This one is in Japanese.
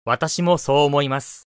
私もそう思います。